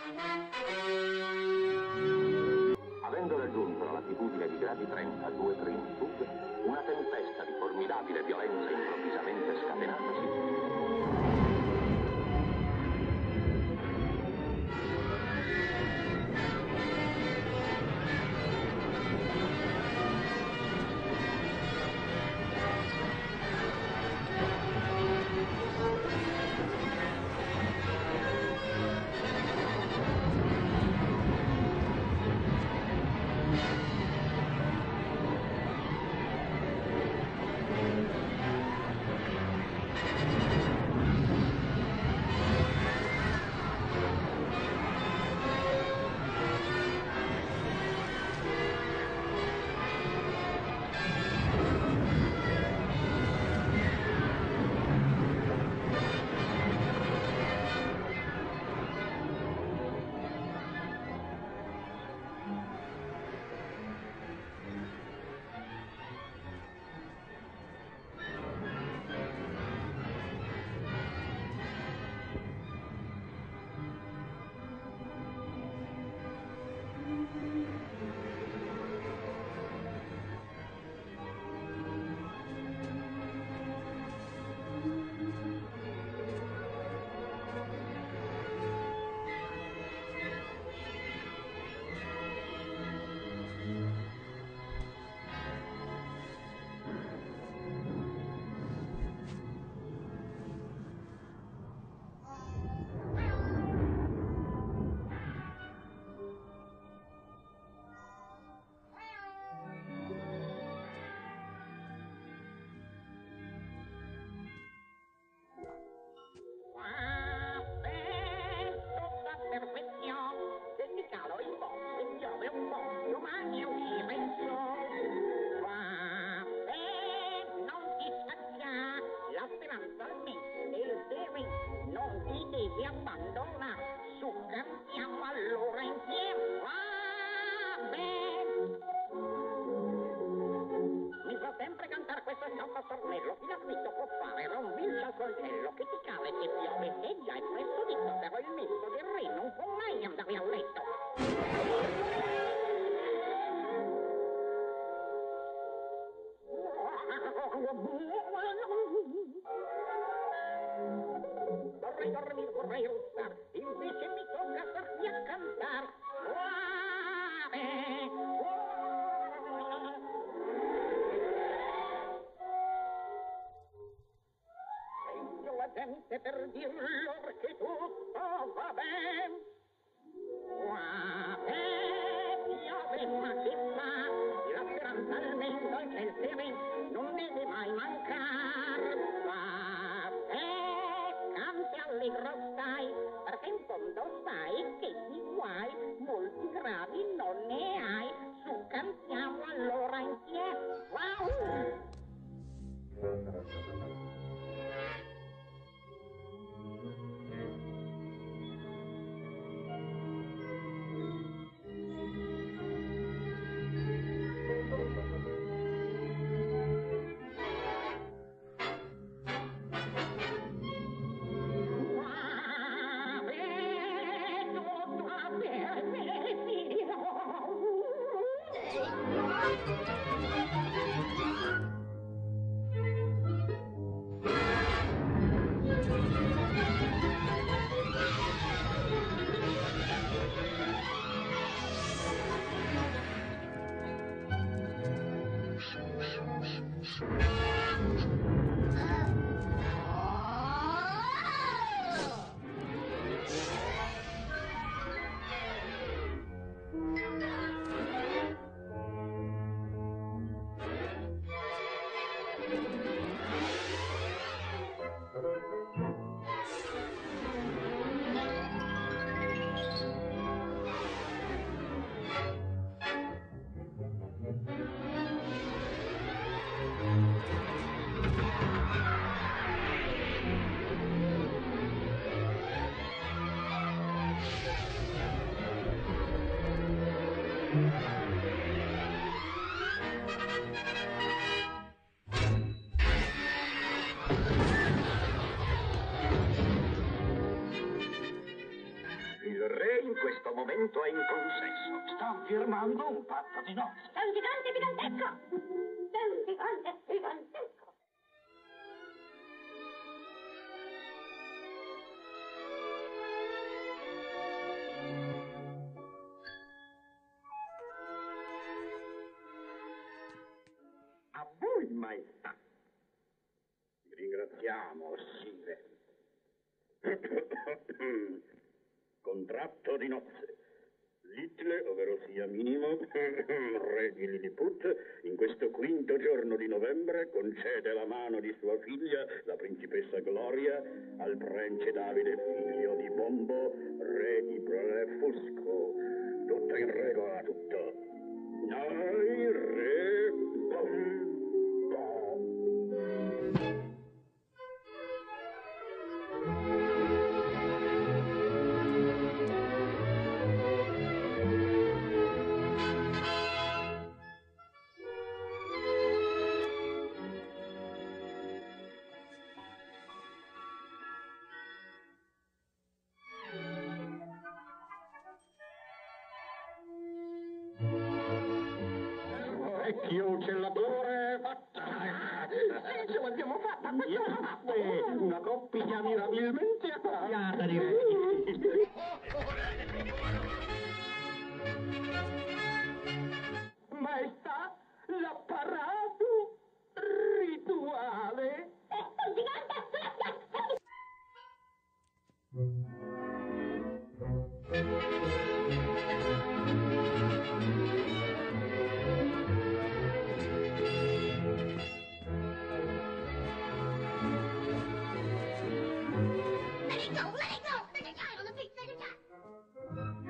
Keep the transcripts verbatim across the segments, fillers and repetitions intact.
Avendo raggiunto la latitudine di gradi trenta a due Green Sud, una tempesta di formidabile violenza improvvisamente scatenatasi vorrei dormire, vorrei russar, invece mi tocca starmi a cantar. Sento la gente per dir loro che tutto va ben. Piove ma che fa, la speranza almeno c'è il seme, non deve mai mancar. Allegro stai, perché in fondo sai che di guai molti gravi non ne hai. Su, cantiamo allora insieme. Wow! Il re in questo momento è in consesso. Sta firmando un patto di nozze. È un gigante gigantesco! È un gigante gigantesco! A voi, maestà. Vi ringraziamo, sire. Contratto di nozze. Little, ovvero sia minimo, re di Lilliput, in questo quinto giorno di novembre concede la mano di sua figlia, la principessa Gloria, al principe Davide, figlio di Bombo, re di Blefusco. Tutto in regola, tutto. Noi, re Bombo. Vecchio uccellatore, fatta! Sì, ce l'abbiamo fatta! Beh, una coppia mirabilmente accoppiata, direi. Maestà, l'apparato rituale. È un gigante! Let it go! Let it go! Let it go! Let it go! Let it go!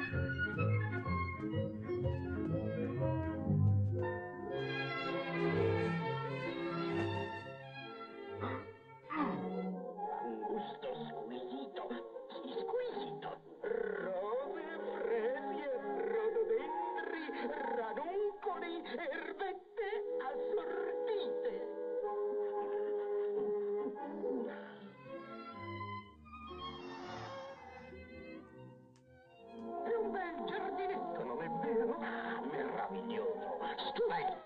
Un gusto squisito, squisito. Rose, fresie, rododendri, ranuncoli, erbette assortite. È un bel giardinetto, non è vero? Ah, meraviglioso, stupendo.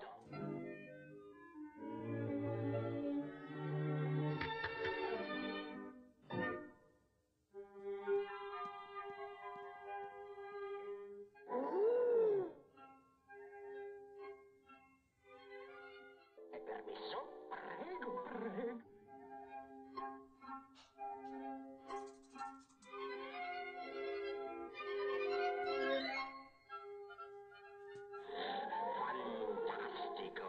È permesso? Prego, prego. Fantastico.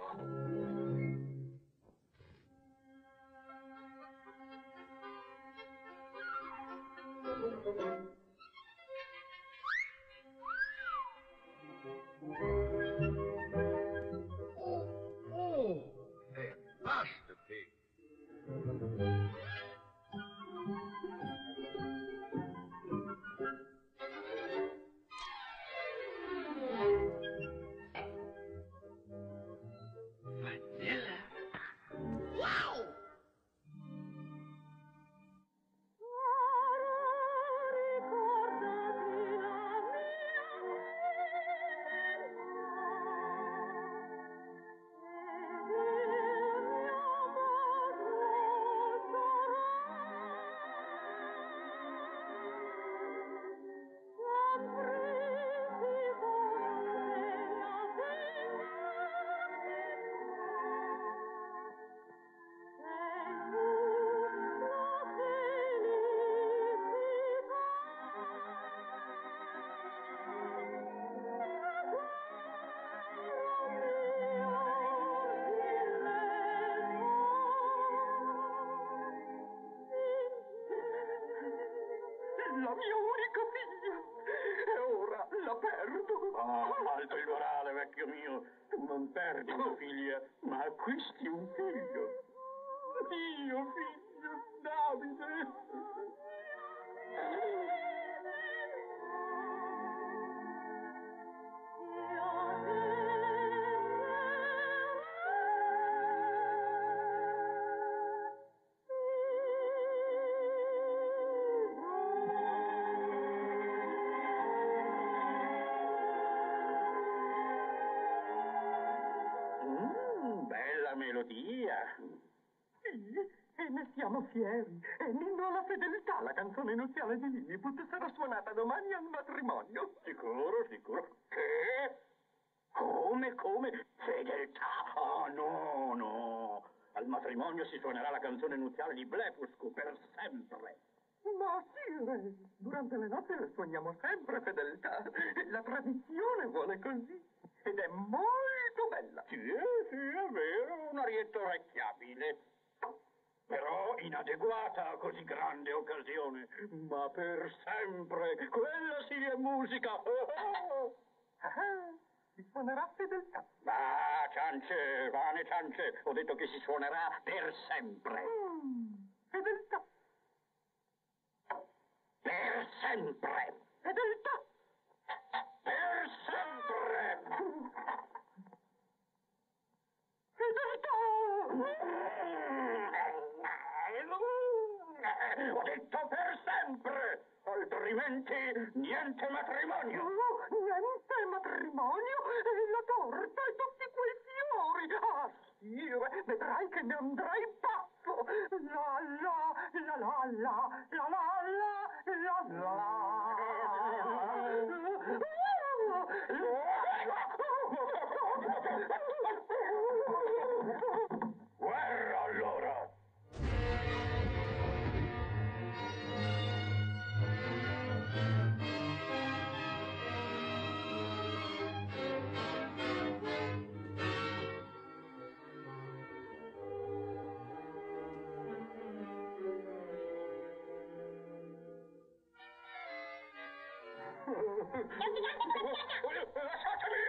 La mia unica figlia. E ora la perdo. Ah, alto il morale, vecchio mio. Tu non perdi una figlia, ma acquisti un figlio. Mio figlio, Davide. melodia. Sì, e ne siamo fieri. E Ninno alla fedeltà, la canzone nuziale di Lilliput sarà suonata domani al matrimonio. Sicuro, sicuro. Che? Come, come? Fedeltà? Oh, no, no. Al matrimonio si suonerà la canzone nuziale di Blefuscu per sempre. Ma sì, re, durante le nozze le suoniamo sempre fedeltà. La tradizione vuole così. Ed è molto bella. Sì, sì, è vero, un arietto orecchiabile. Però inadeguata a così grande occasione. Ma per sempre, quella sì è musica. Ah, si suonerà fedeltà. Va, ciance, vane ciance. Ho detto che si suonerà per sempre. Mm, fedeltà. Per sempre. Fedeltà. Per sempre. Fedeltà. Ho detto per sempre. Altrimenti niente matrimonio. No, niente matrimonio. E la torta e tutti quei fiori. Ah, sì, re, vedrai che ne andrai pazzo. La la, la la la, la la la, la la. Guerra allora. Lasciatemi!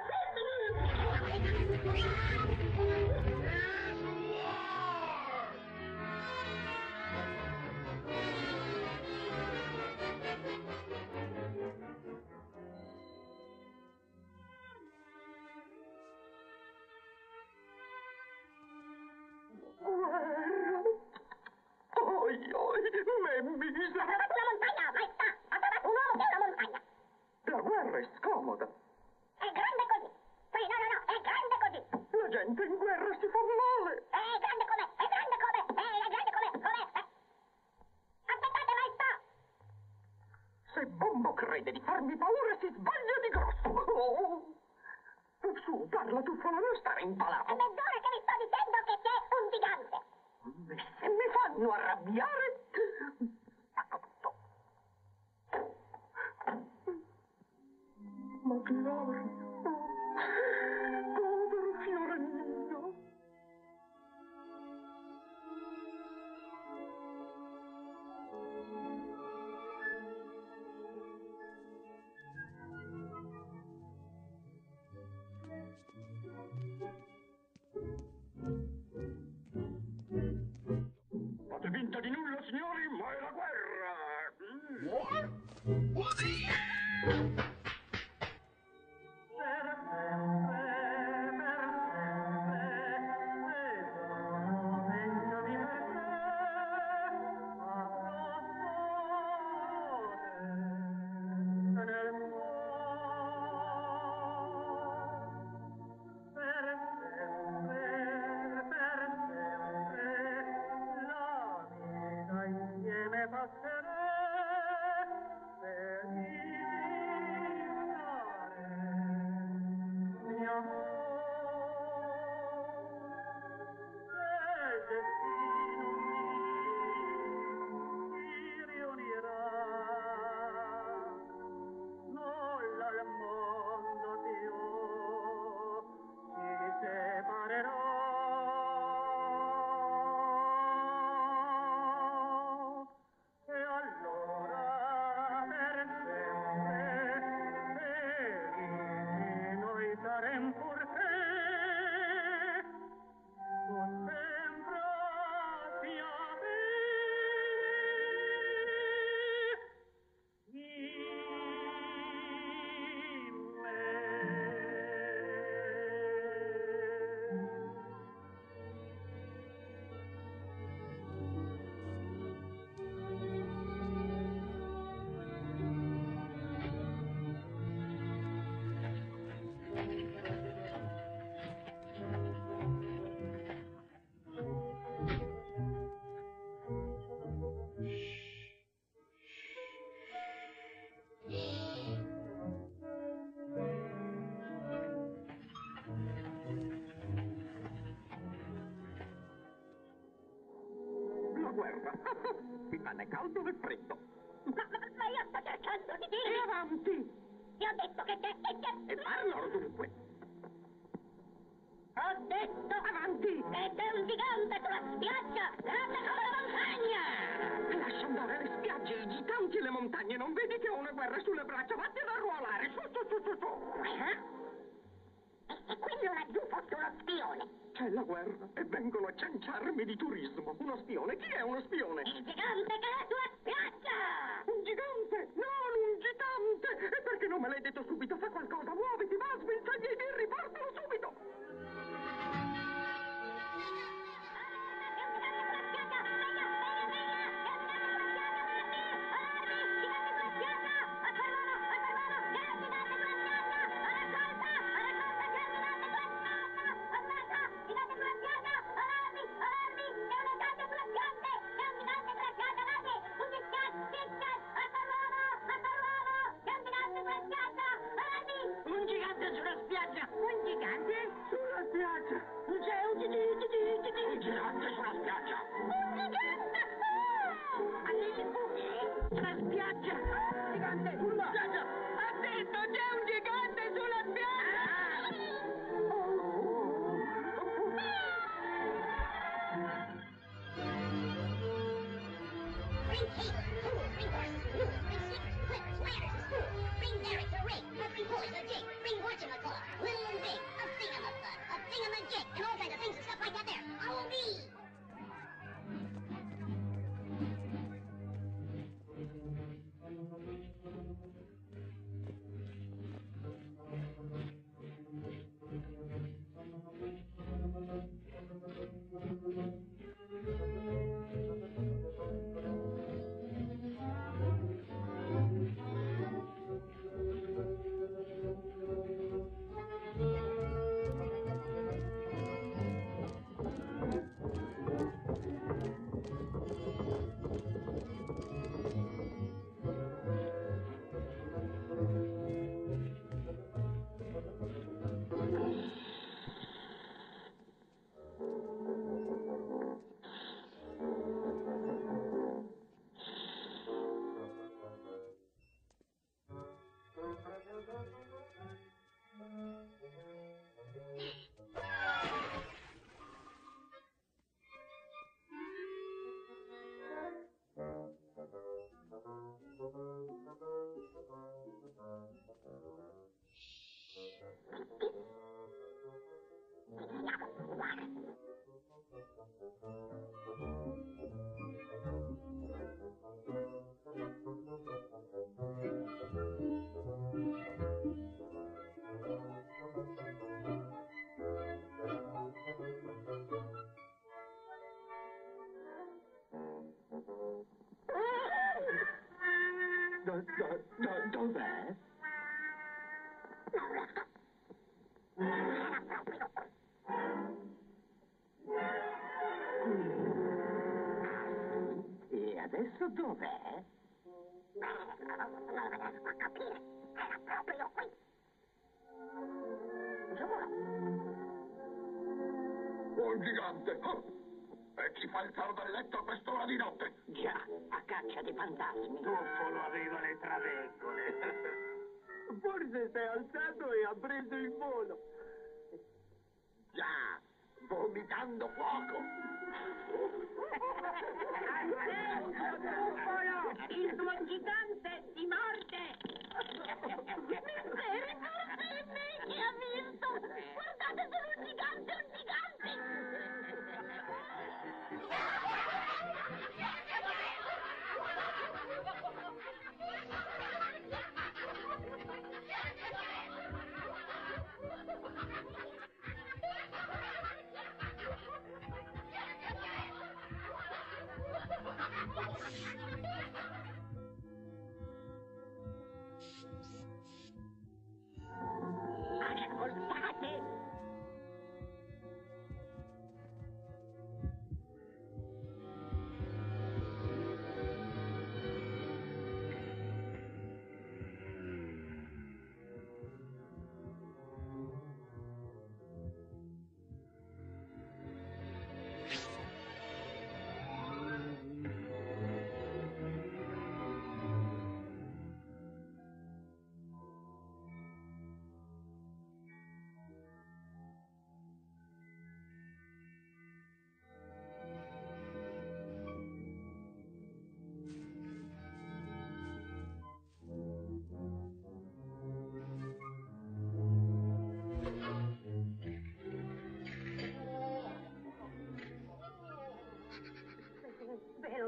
Oi, oi, me misera. Ha trovato una montagna, maestà! Ha trovato un uomo che è una montagna! La guerra è scomoda. È grande così! Sì, no, no, no, è grande così! La gente in guerra si fa male. È grande com'è! È grande com'è! È grande com'è! Com'è? Eh. Aspettate, maestà! Se Bombo crede di farmi paura si sbaglia di grosso. Oh. Su, parla tu, non stare impalato. È mezz'ora che vi sto dicendo che c'è un gigante! E se mi fanno arrabbiare, spacco tutto. Ma Gloria, oh, povero Fiorellino. Fate finta di nulla, signori, ma è la guerra! Mm. La guerra. Ti fa né caldo né freddo. Ma, ma, ma io sto cercando di E dire... avanti! Ti ho detto che te... E, te... E parlano dunque. Ho detto... Avanti! Che c'è un gigante sulla spiaggia, grande come la montagna! Lascia andare le spiagge, i giganti e le montagne. Non vedi che ho una guerra sulle braccia? Vattene a arruolare. Su, su, su, su, su. Eh? E quindi laggiù fosse uno spione. C'è la guerra e vengono a cianciarmi di turismo. Uno spione? Chi è uno spione? Il gigante che è sulla spiaggia! Un gigante! Non un gigante! E perché non me l'hai detto subito? Fa qualcosa, muoviti, va, sbirciagli i birri, portalo subito! Un gigante sulla spiaggia! Un gigante? Sulla spiaggia! C'è un gigante! Un gigante sulla spiaggia! Un gigante! Oh! A Lilliput! Sulla spiaggia! Oh! Gigante! Sulla spiaggia! Ha detto c'è un gigante sulla spiaggia! Oh! Bring cables, tools, bring horses, mules, bring skippers, clippers, ladders, spools, bring derricks, a rig, bring pulleys, a jig, bring whatchamacallit, little and big, a thingamabud, a thingamajig, and all kinds of things and stuff like that there. Follow me! Do, do, do, dov'è? Non lo so. Era proprio qui. E adesso dov'è? Non riesco a capire. Era proprio qui. Giuro. Un gigante! Oh! E chi fa il caro dal letto a quest'ora di notte? Già, a caccia di fantasmi. Tuffolo aveva le traveggole. Forse si è alzato e ha preso il volo. Già, vomitando fuoco. Il tuo gigante ti morde! Misteri, forse è me che ha vinto! Guardate, sono un gigante, un gigante!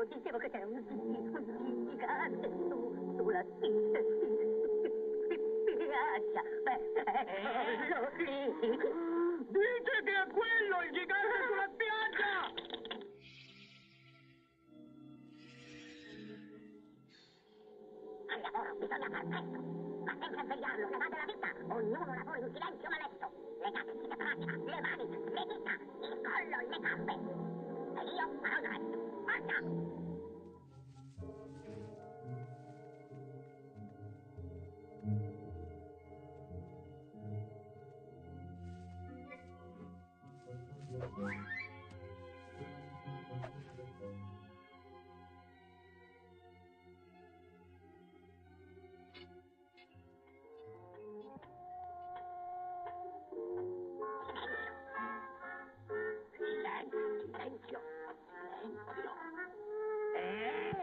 dicevo che c'è un, un gigante su, sulla spiaggia. Beh, eccolo lì. Dice che è quello, il gigante sulla spiaggia! Al lavoro bisogna far presto, ma senza svegliarlo, ne va della vita. Ognuno lavora in silenzio ma letto. Le gambe pratiche, le mani, le dita, il collo, le gambe. E io farò il resto. Forza! Silenzio, silenzio. Eh?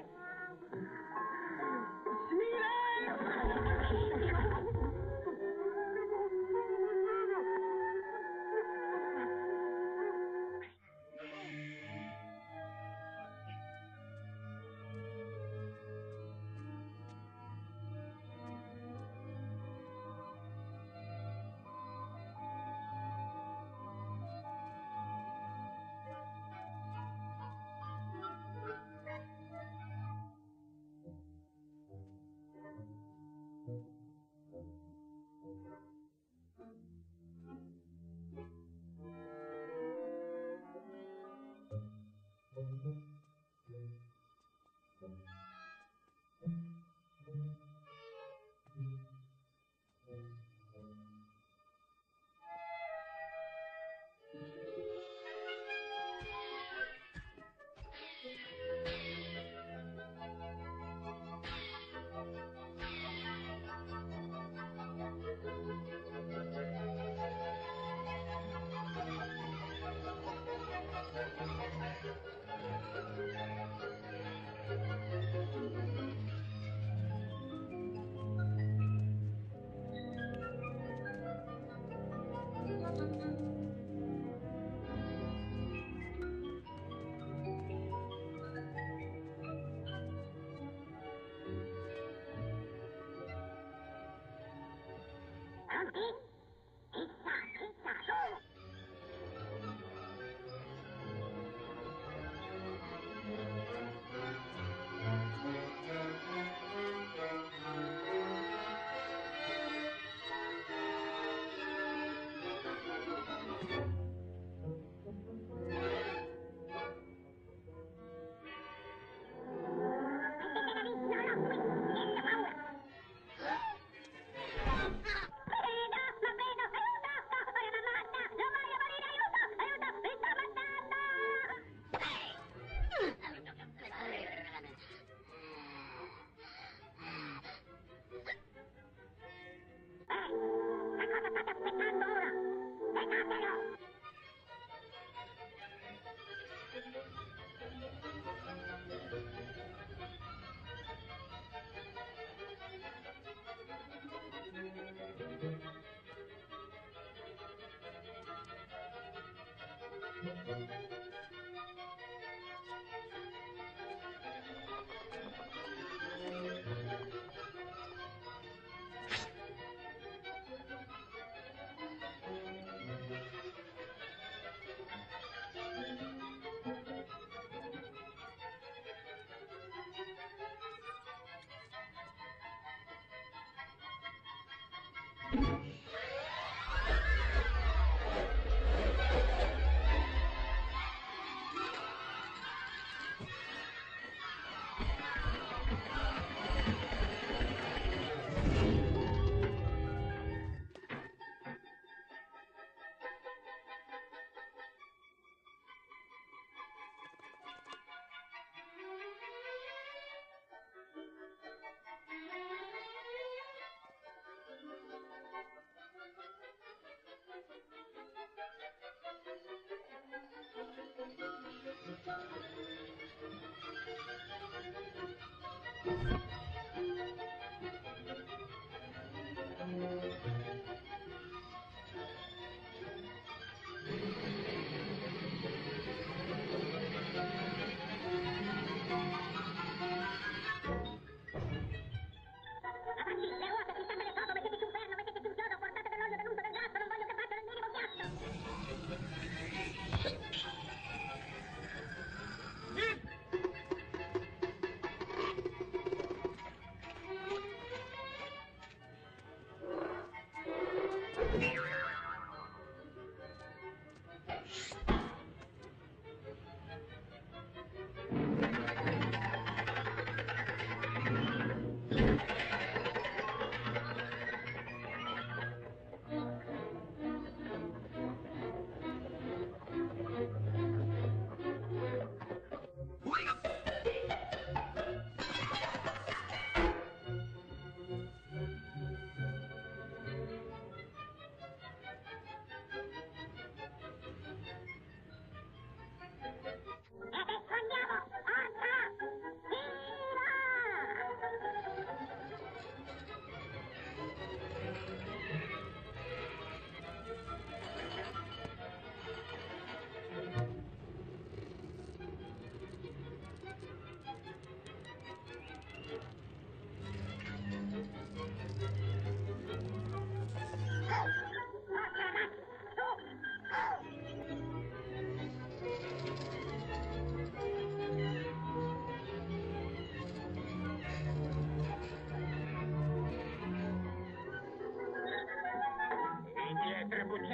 Pronti? Chissà, chissà, su!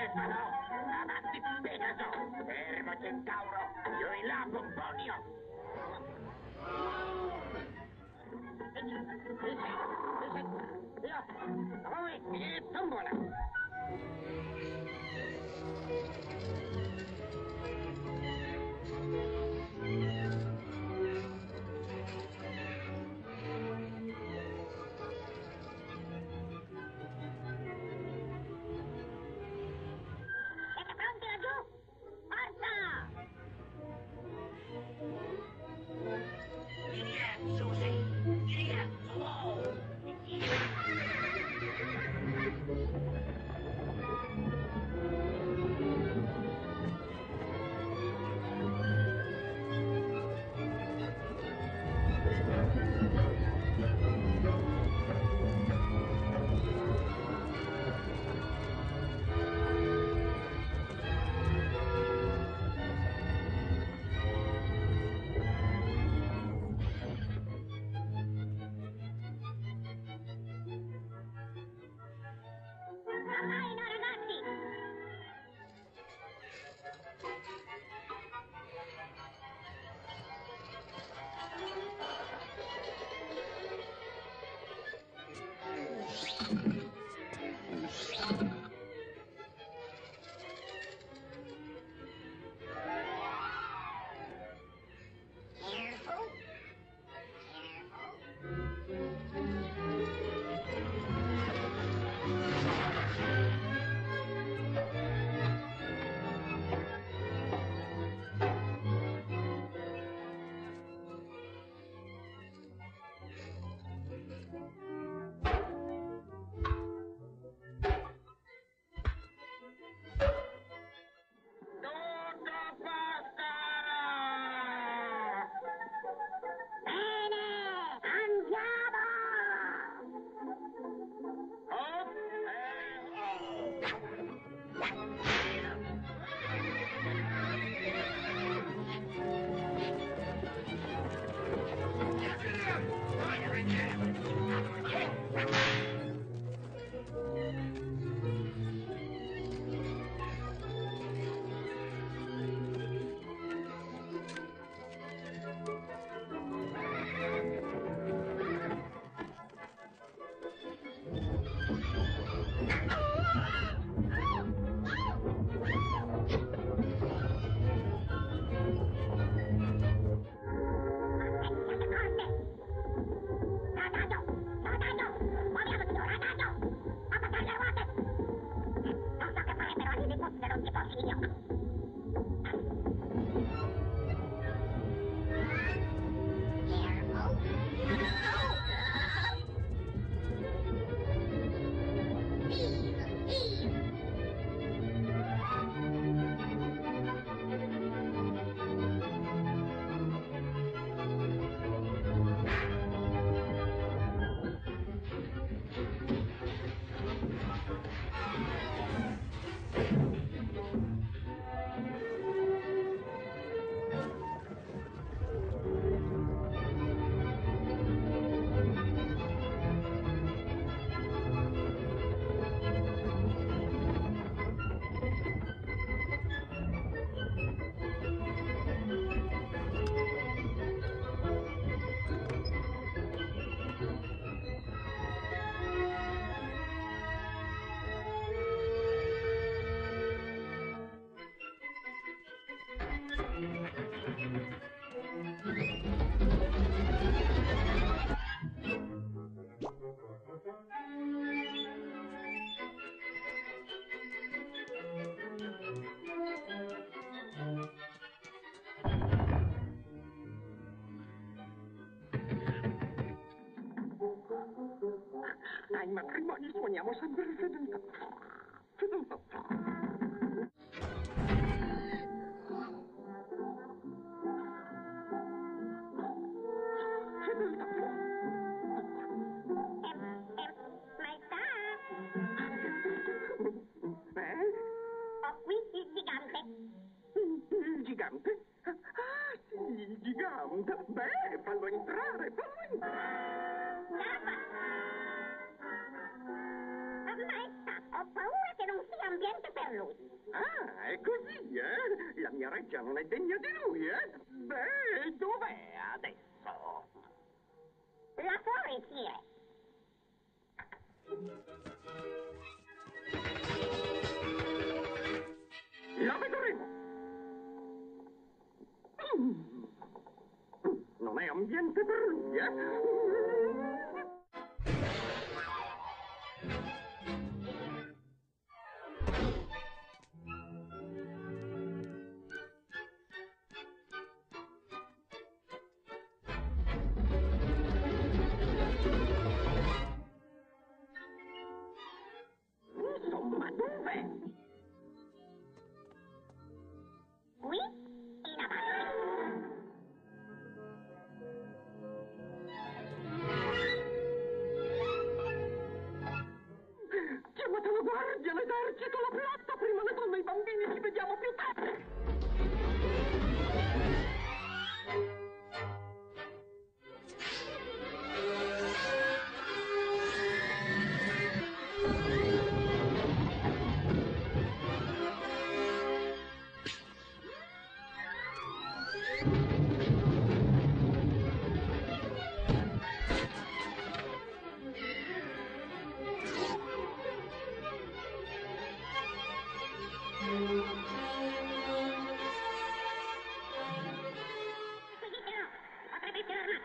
Stefano! Avanti, Pegaso! Fermo, Centauro! Io in là, Pomponio! E tombola! Siete pronti laggiù? Forza! Via, Susi! Via! Oh! Ormai no, ragazzi! Careful! Tutto a posto! Bene! Andiamo! Oh, eh, Ai matrimoni suoniamo sempre fedeltà. Fedeltà. Fedeltà. Maestà! Eh? Ho qui il gigante. Il gigante? Ah, sì, il gigante. Beh, fallo entrare, fallo entrare. Garba! Maestà, ho paura che non sia un piede niente per lui. Ah, è così, eh? La mia reggia non è degna di lui, eh? Beh, dov'è adesso? Là fuori, sire. La vedremo. Mm. Non è ambiente per lui, eh? Insomma, dov'è? Qui, in avanti. Chiamate la guardia, l'esercito, la flotta, prima le donne e i bambini, ci vediamo più tardi. Potrebbe essere armato.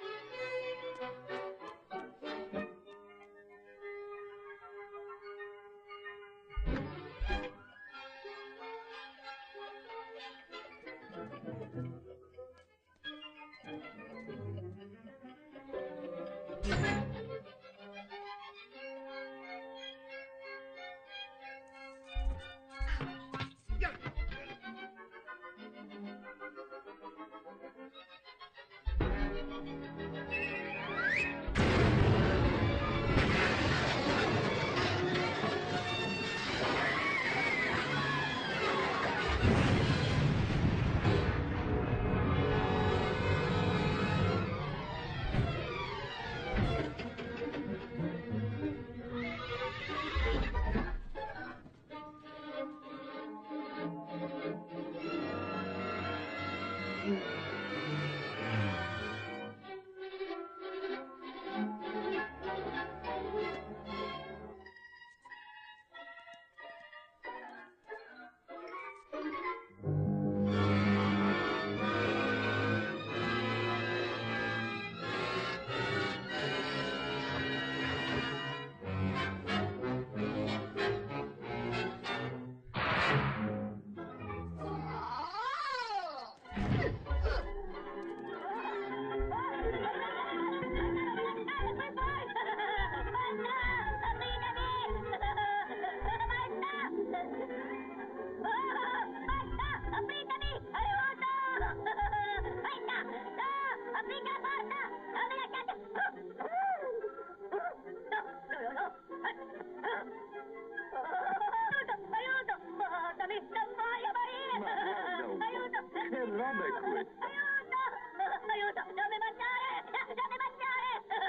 roba è questa? Aiuto! Aiuto! Non mi mangiare! Non mi mangiare!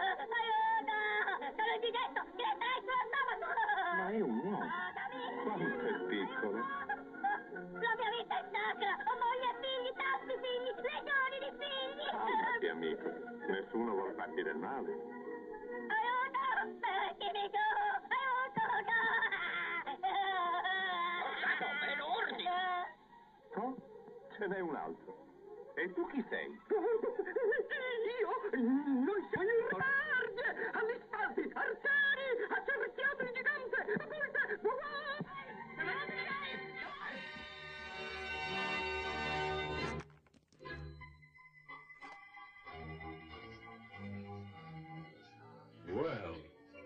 Aiuto! Sono indigetto! Diventerai sullo stomaco! Ma è un uomo. Aiutami! Quanto è piccolo? La mia vita è sacra! Ho moglie e figli, tanti figli, legioni di figli! Calmati, amico. Nessuno vuol farti del male. Aiuto! Mettimi giù! Aiuto! No! me lo ordini! Oh, ce n'è un altro. E tu chi sei? Io? Noi siamo il guardie! Agli spalti! Arcieri! Accerchiate il gigante! Volte! Well.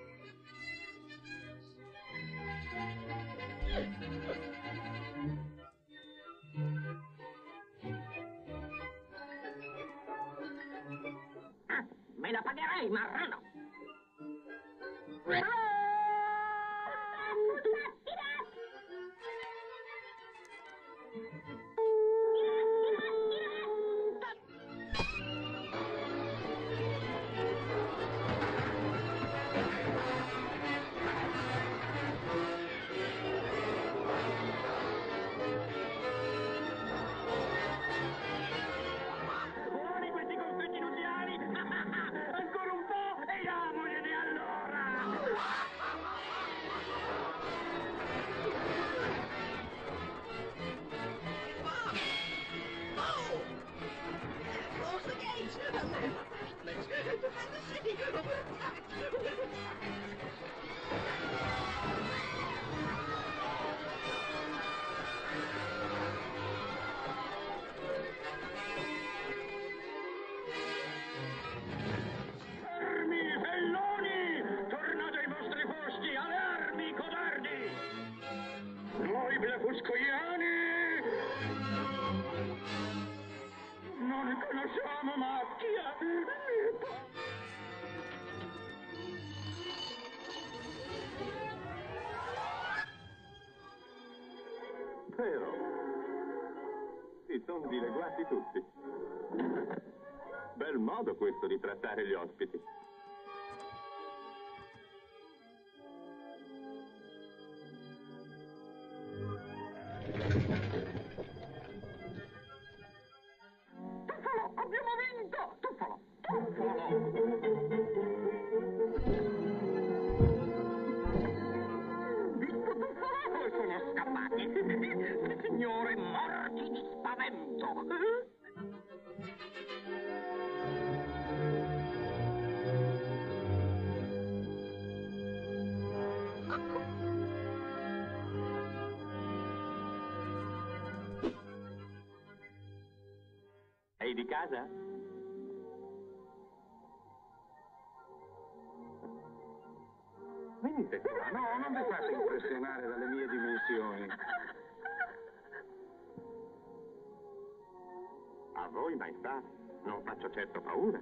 Ah, me la pagherei, marrano! Andiamo, macchia! Però si sono dileguati tutti. Bel modo questo di trattare gli ospiti. Tuffalo, abbiamo vinto! Tuffalo, tuffalo! Visto tuffalo e sono scappati. Signore, morti di spavento. Sei di casa? Venite qua, no, non vi fate impressionare dalle mie dimensioni. A voi, maestà, non faccio certo paura.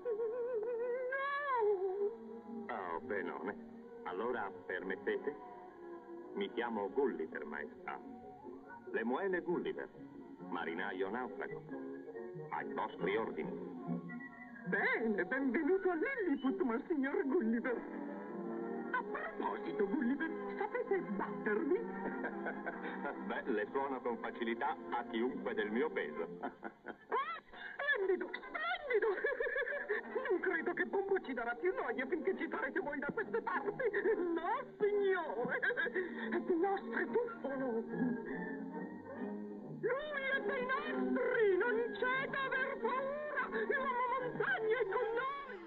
Oh, benone. Allora, permettete? Mi chiamo Gulliver, maestà. Lemuele Gulliver, marinaio naufrago. Ai vostri ordini. Bene, benvenuto a Lilliput, monsignor Gulliver. A proposito, Gulliver, sapete battervi? Beh, le suono con facilità a chiunque del mio peso. Ah, splendido, splendido! Non credo che Pombo ci darà più noia finché ci farete voi da queste parti. No, signore! È dei nostri tuffolo. Lui è dei nostri, non c'è da aver paura. L'uomo montagna è con noi.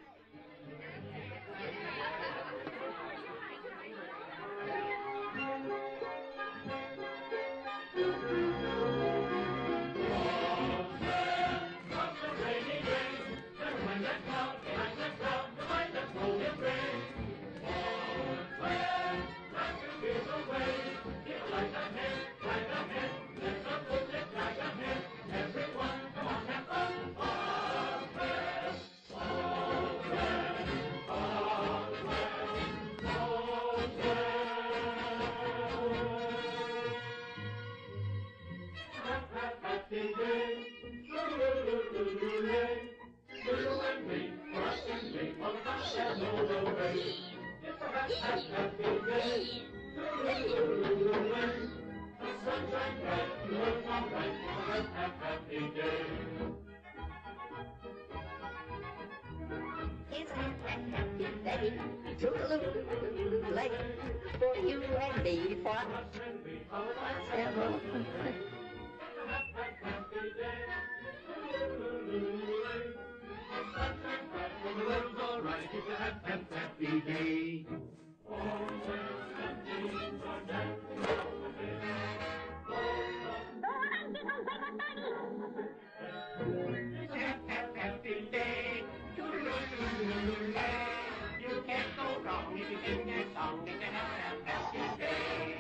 It's a happy day, toodaloo-lay, for you and me, for ourselves. Happy day. Avanti con quei bottoni! Happy day. You can't go wrong if you sing that song. It's a happy day.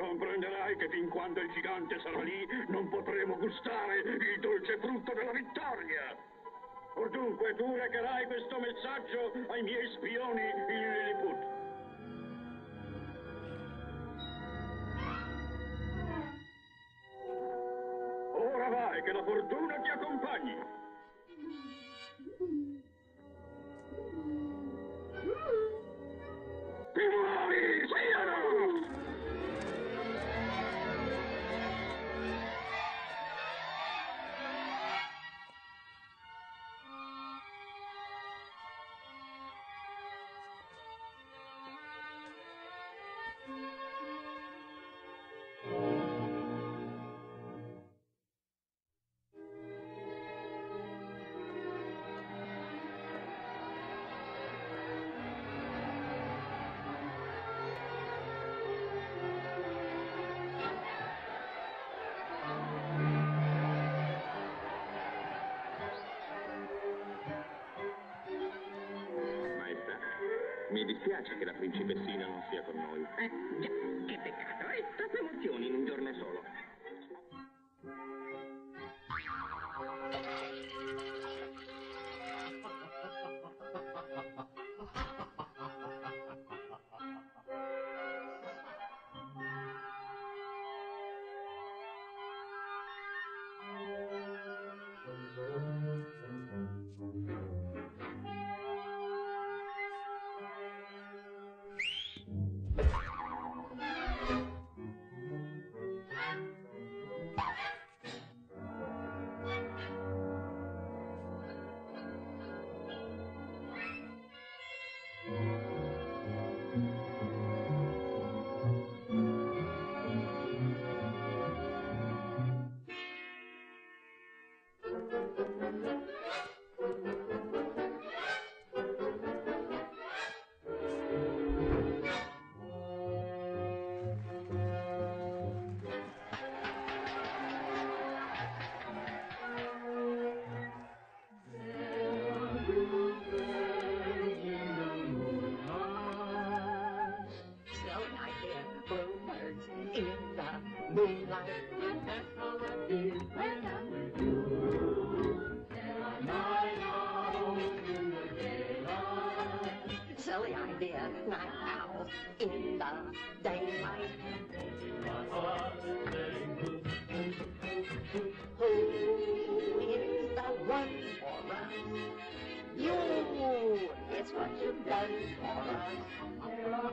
Comprenderai che fin quando il gigante sarà lì non potremo gustare il dolce frutto della vittoria. Or dunque tu recherai questo messaggio ai miei spioni, il Lilliput. Ora vai, che la fortuna ti accompagni. Timori siano! Mi dispiace che la principessina non sia con noi. Eh, già, che peccato, eh? Troppe emozioni in un giorno solo. Silly idea, night owl in the daylight. Who is the one for us? You, it's what you've done for us.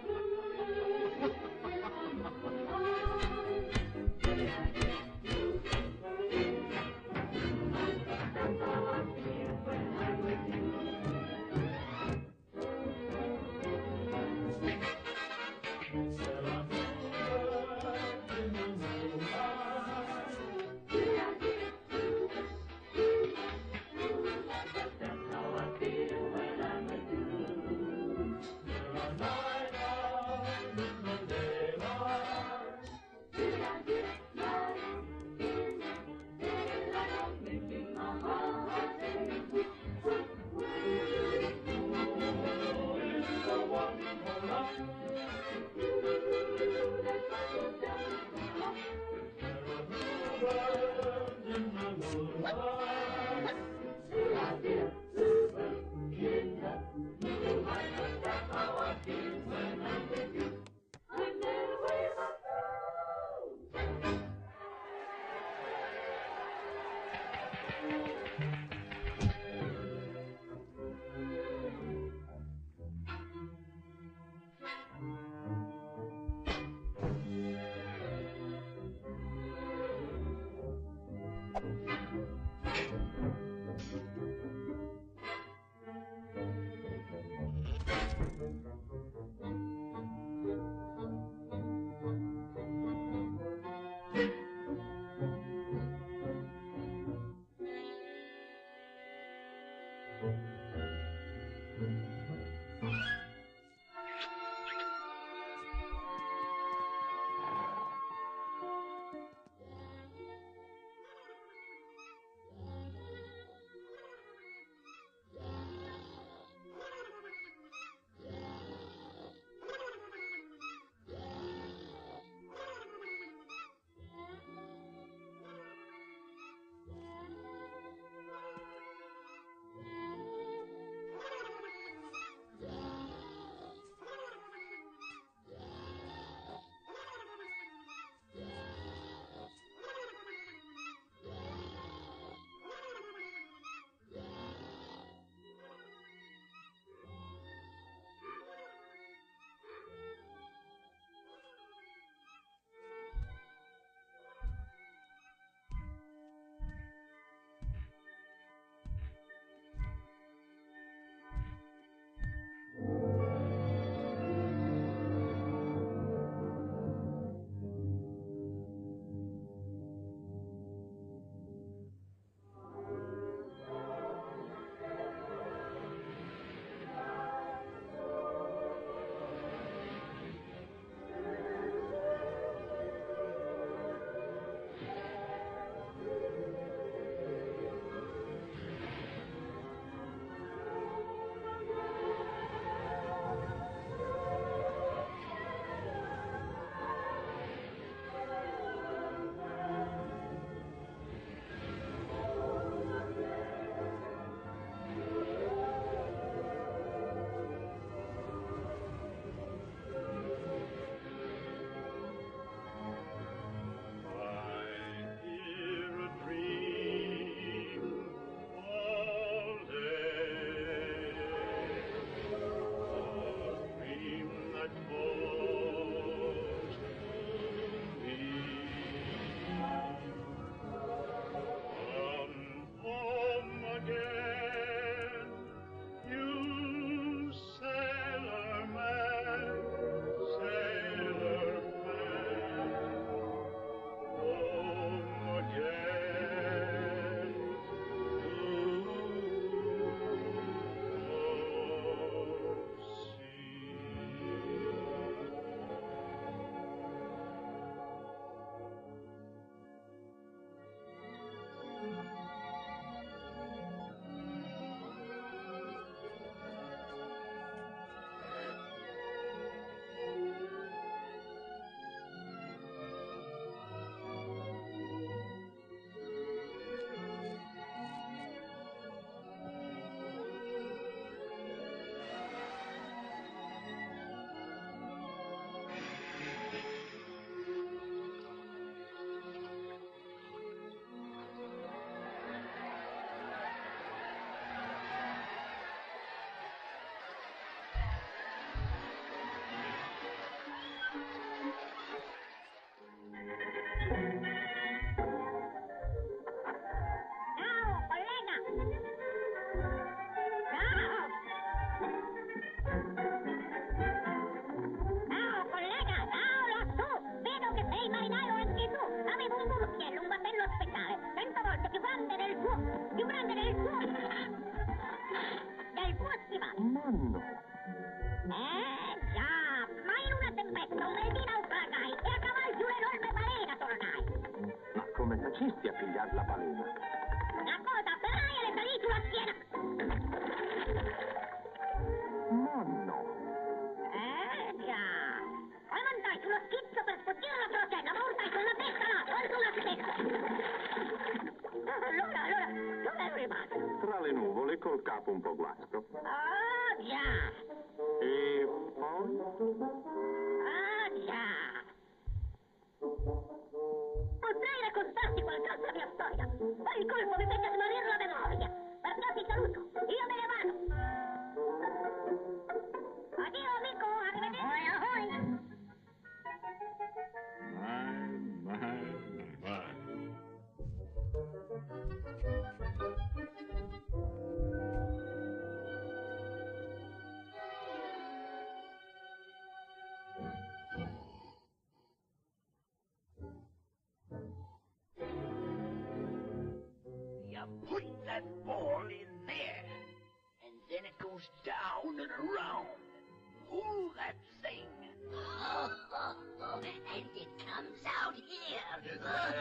come facesti a pigliar la balena? Una cosa, ferrai e le salì sulla schiena! Ma no. Eh già! Poi montai sullo schizzo per sfuggire alla crocella, ma urtai con la testa là, contro una stessa! Allora, allora, dove ero rimasto? Tra le nuvole col capo un po' guasto. Oh già! E poi? Ah già! Potrei raccontarti qualcosa mia storia, ma il colpo mi fece smarrire la memoria. Perciò ti saluto, io me ne vado. Addio amico, arrivederci. Ahoy, ahoy. My, my, my. Put that ball in there, and then it goes down and around. Pull that thing. Oh, oh, oh, and it comes out here.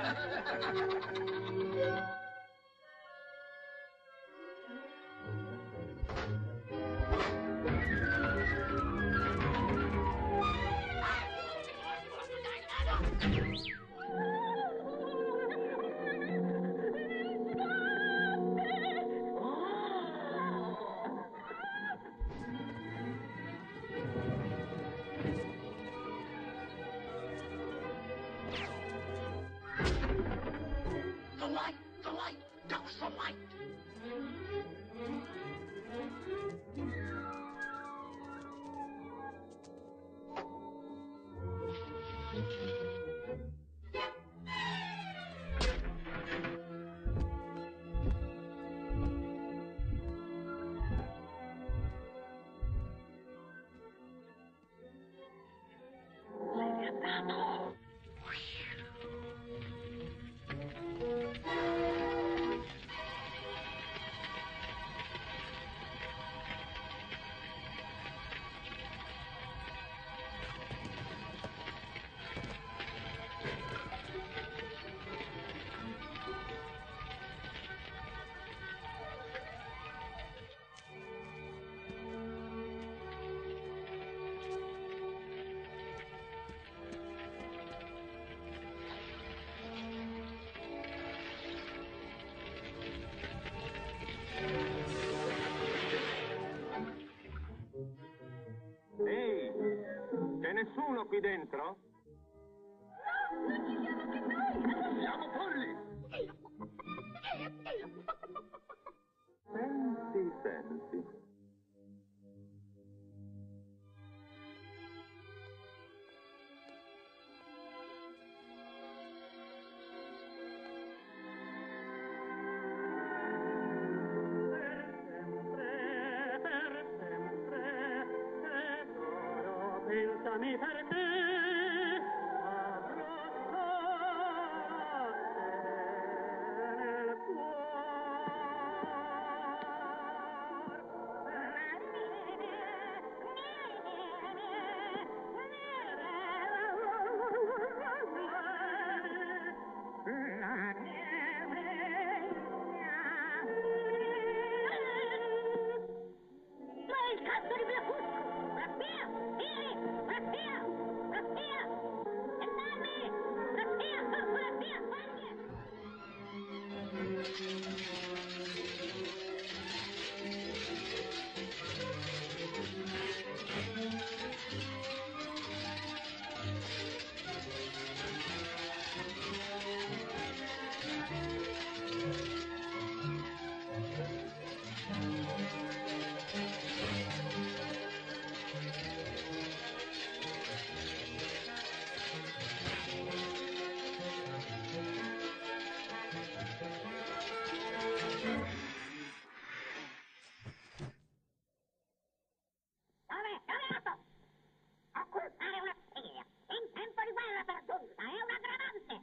The light, the light, douse the light. Leviatano. Ehi, c'è nessuno qui dentro? No, non ci siamo che noi. Siamo folli. Senti, senti. Pensami perché avrò te nel Ma è il cazzo di Blefusco! Raspia! Tiri! Raspia! Raspia! Entrarmi! Raspia! Raspia! Guardia! Dove? Dove Otto? Occultare una spia! In tempo di guerra per giunta! È un aggravante!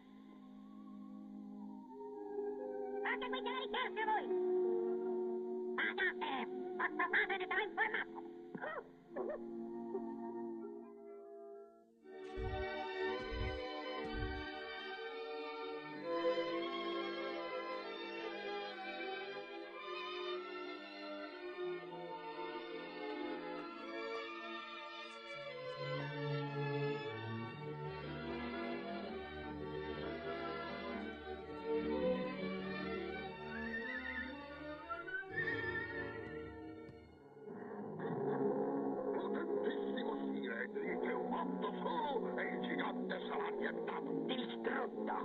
Fatevi delle ricerche voi! Badate! Vostro padre ne sarà informato! distrutto.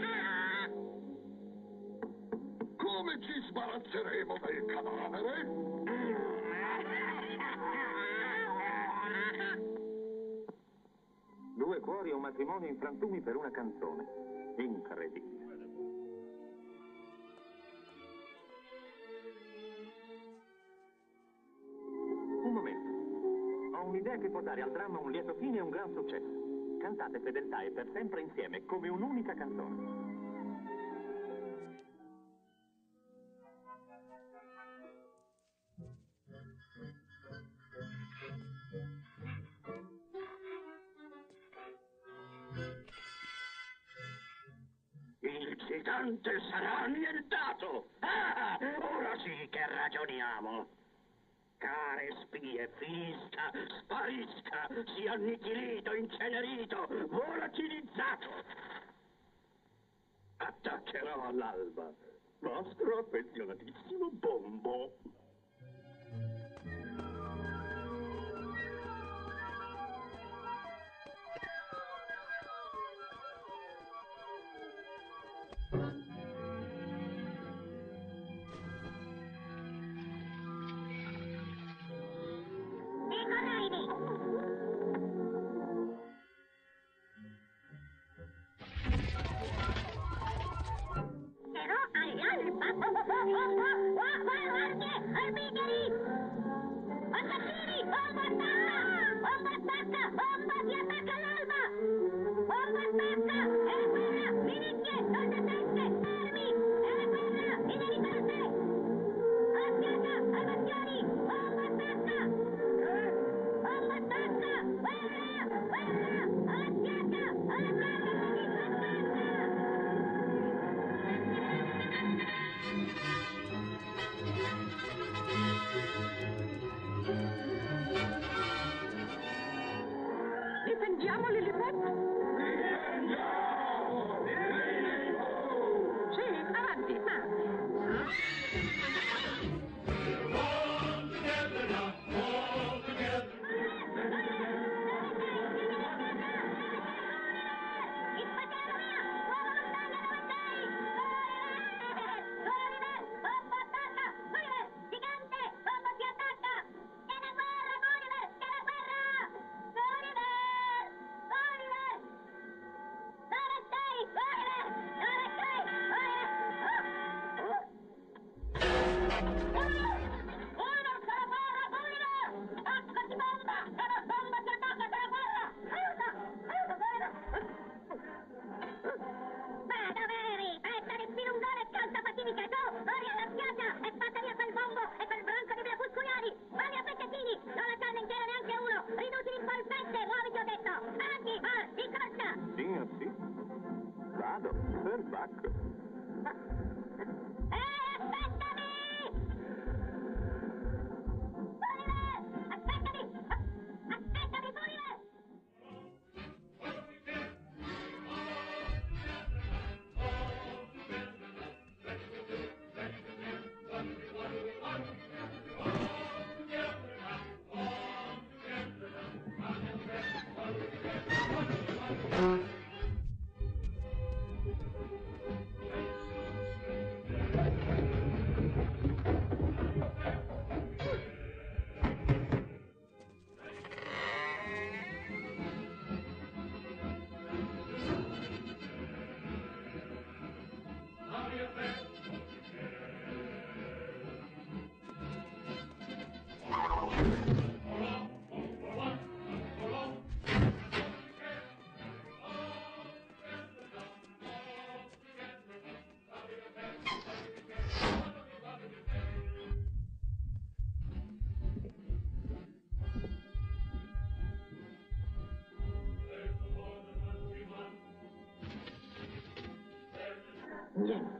Come ci sbarazzeremo del cadavere? Due cuori e un matrimonio in frantumi per una canzone. Incredibile. Un momento. Ho un'idea che può dare al dramma un lieto fine e un gran successo. Cantate fedeltà e per sempre insieme, come un'unica canzone. Il gigante sarà annientato! Ah, ora sì che ragioniamo! Care spie, finisca, sparisca, sia annichilito, incenerito, volatilizzato! Attaccherò all'alba, vostro affezionatissimo Bombo. Difendiamo Lilliput? Sì, avanti, ma... Vado, per bacco. Eh, aspettami! Oliver! Aspettami! Aspettami, Oliver! Niente.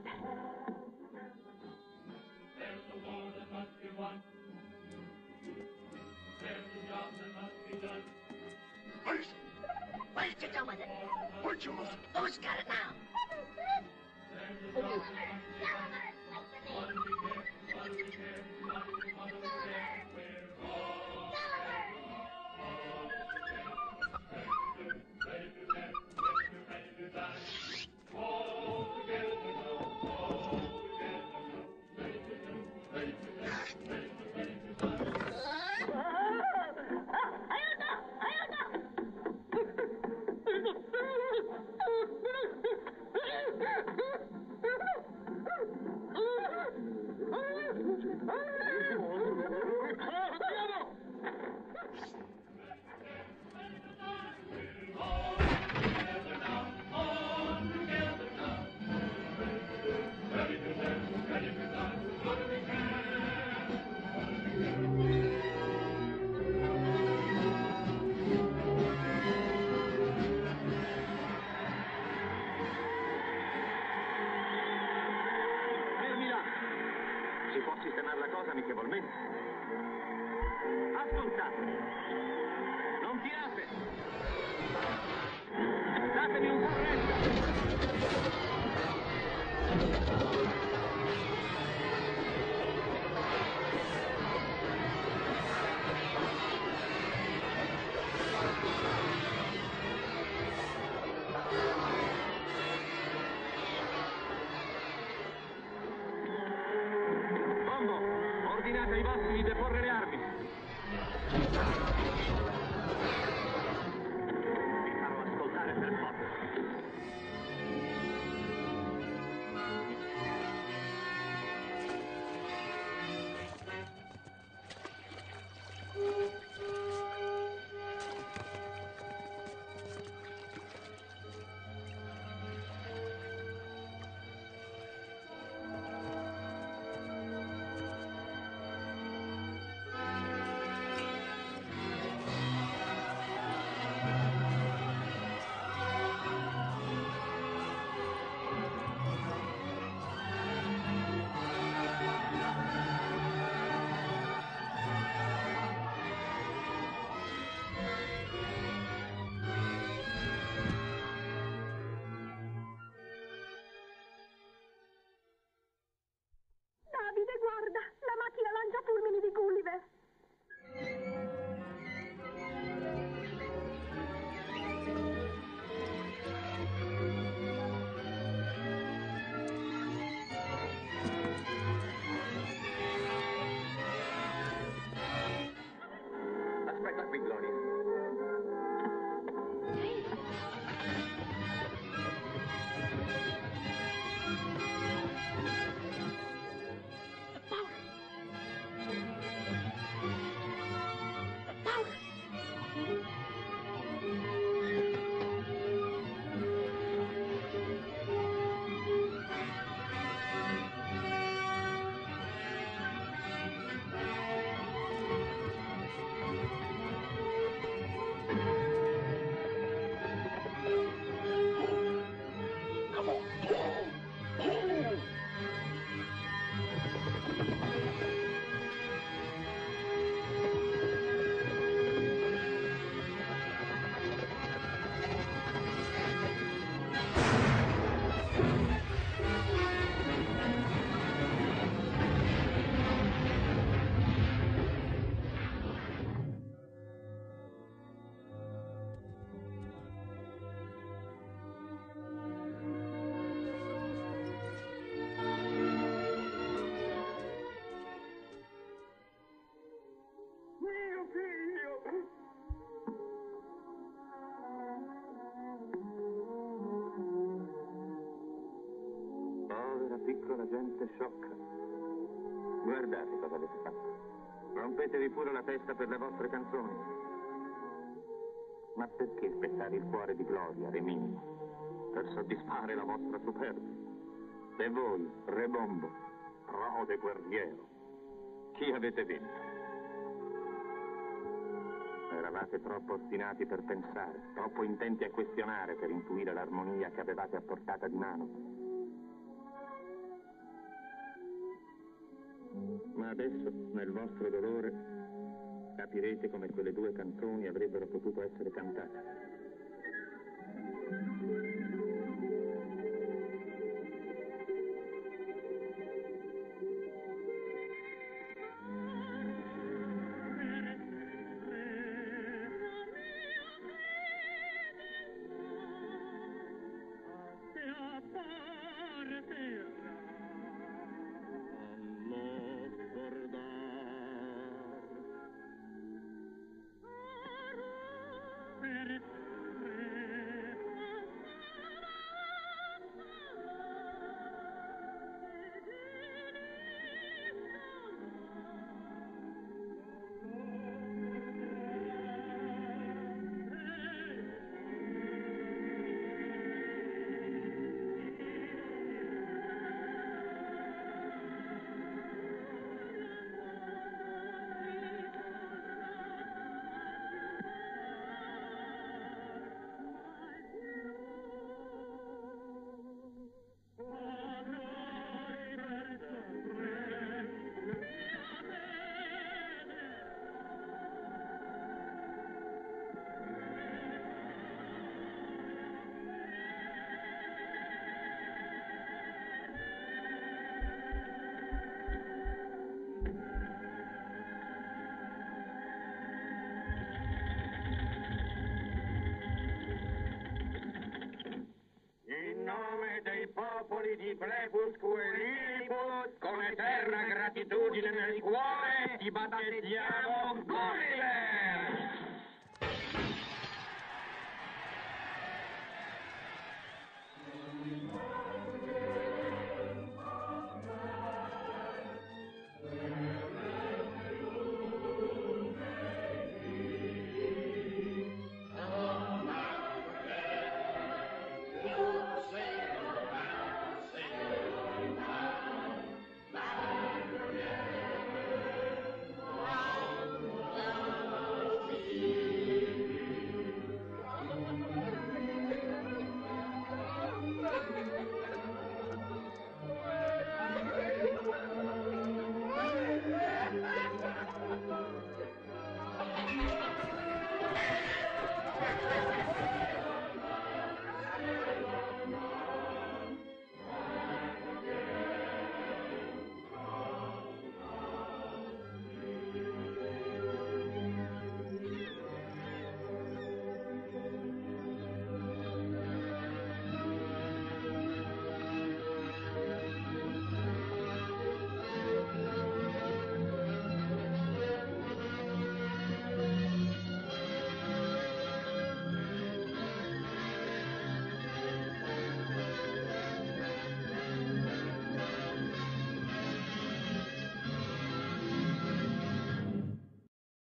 Where's, what did you do with it? Where'd you lose it? Who's got it now? Oliver! Oliver! Wait for me! Ascoltate. Non tirate. Datemi un po' retta. Ordinate ai vostri di deporre le armi. Vi farò ascoltare per forza. Davide, guarda, la macchina lancia fulmini di Gulliver. Aspetta qui, Gloria. Piccola gente sciocca. Guardate cosa avete fatto. Rompetevi pure la testa per le vostre canzoni. Ma perché spezzare il cuore di Gloria, Re Minimo? Per soddisfare la vostra superbia. E voi, Re Bombo, prode guerriero, chi avete vinto? Eravate troppo ostinati per pensare, troppo intenti a questionare per intuire l'armonia che avevate a portata di mano. Ma adesso, nel vostro dolore, capirete come quelle due canzoni avrebbero potuto essere cantate. Spirit. nome dei popoli di Blefuscu e Lilliput, con eterna gratitudine nel cuore, ti battezziamo Gulliver!